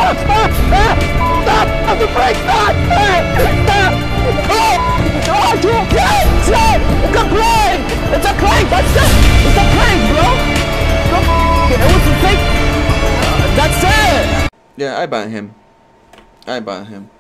Stop the brake! Stop! Oh, it's a plane! It's a plane! That's it! It's a plane, bro! It was a fake! That's it! Yeah, I ban him. I ban him.